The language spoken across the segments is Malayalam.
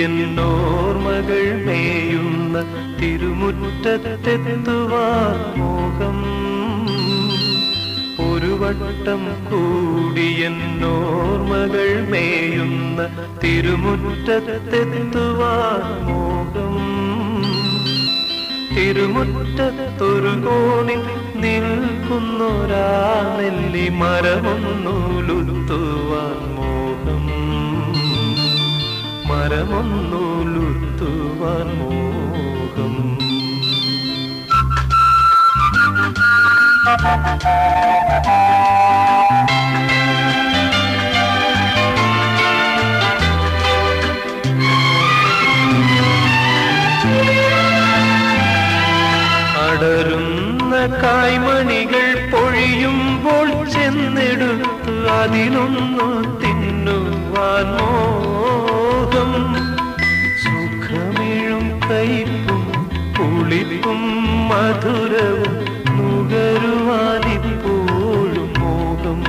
എന്നോർമകൾ മേയുന്ന തിരുമുറ്റത്തെത്തുവാൻ മോഹം. ഒരു വട്ടം കൂടി എന്നോർമകൾ മേയുന്ന തിരുമുറ്റത്തെത്തുവാൻ മോഹം. തിരുമുറ്റത്തൊരു കോണിൽ നിൽക്കുന്നൊരാ നെല്ലി മരമൊന്നുലുത്തുവാൻ മോഹം. മരമൊന്നുലുത്തുവാൻ മോഹം. അടരുന്ന കായ്മണികൾ പൊഴിയുമ്പോൾ ചെന്നെടുത്ത് അതിനൊന്നു തിന്നുവാൻ മോഹം. സുഖമിഴും കയ്പും പുളിപ്പും മധുരവും നുകരുവാനിപ്പോഴും മോഹം.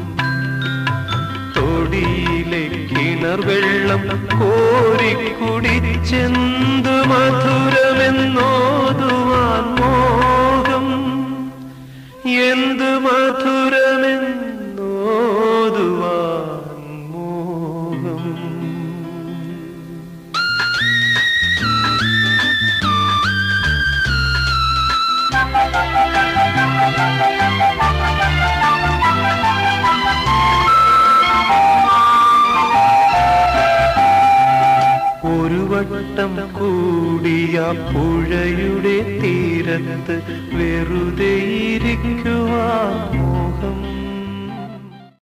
തൊടിയിലെ കിണർ വെള്ളം കോരിക്കുടിച്ചെന്തു മധുരമെന്നോതുവാൻ മോഹം. എന്തു മധുരമെന്നോതുവാൻ മോഹം. ഒരു വട്ടം കൂടിയ പുഴയുടെ തീരത്ത് വെറുതെ